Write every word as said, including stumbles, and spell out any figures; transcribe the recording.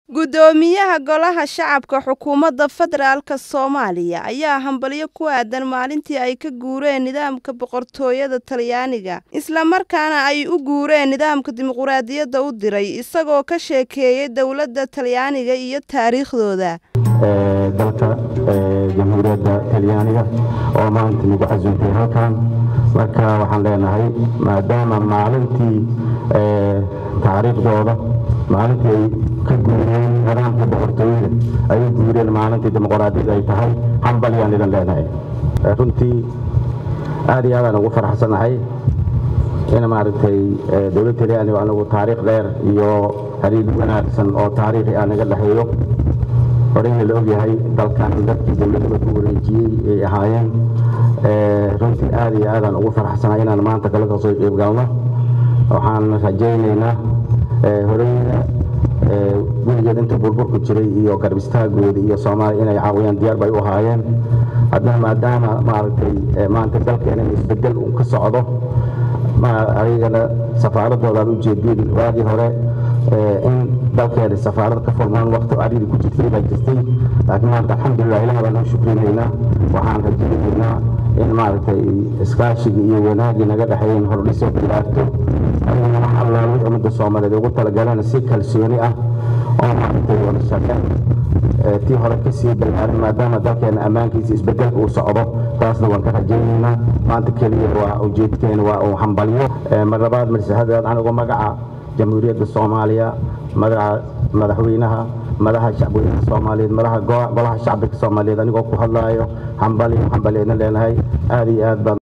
Gudoomiyaha Golaha Shacabka Xukuumadda Federaalka Soomaaliya ayaa hambalyo ku aadan maalintii ay ka guureen nidaamka boqortooyada Talyaaniga isla markaana ay u guureen nidaamka dimuqraadiyadda u diray isagoo ka sheekeeyay dawladda Talyaaniga iyo taariikhdooda dalka jamhuuriyadda Talyaaniga oo maanta lagu casuumay halkan marka waxaan leenahay maadaama maalintii taariikhdooda maalintii ka guureen nidaamka boqortooyada ay u guureen maalintii dimuqraadiyadda ay tahay hambalyaan idin leenahay runtii aad iyo aad aan ugu faraxsanahay in maaragtay dawladda Talyaaniga anagu taariikh dheer iyo xiriir wanaagsan oo taariikhi ah naga dhaxeeyo horeyna la ogyahay dalkan dadkii dawladda ku wareejiyay ay ahaayeen runtii aad iyo aad aan ugu faraxsanahay inaan maanta kala soo qayb galno waxaan rajaynaynaa horeyna weligeed inta burburku jiray iyo garab istaagooda iyo Soomaaliya inay caawiyaan diyaar bay u ahaayeen haddana maadaama maaragtay maanta dalkeena isbedel uu ka socdo ma ayagana safaaradooda u jeedin waagii hore in dalkeena safaarad ka furmaan waqti cariiri ku jirtay baa jirtay laakiin maanta alxamdulillah ilaahay baan u shukriyeynaa waxaan rajaynaynaa in maaragtay iskaashiga iyo wanaagga naga dhaxeeyay hordhiso bilaarto ayna wax Allah ummadda Soomaaliyeed ugu talagalaan si kalsooni ah oo maaragtay wada shaqeyn tii hore ka sii balaarin maadaama dalkeena ammaankiisa isbedel uu socdo taasna waan ka rajaynaynaa maanta kaliya waa ujeedkeena waa uu hambalyo mar labaad mar saddexaad aan uga magaca jamhuuriyadda Soomaaliya madaxa madaxweynaha madaxa shacabka Soomaaliyeed madaxa golaha shacabka Soomaaliyeed anigoo ku hadlayo hambalyo hambalyeena leenahay aad iyo aad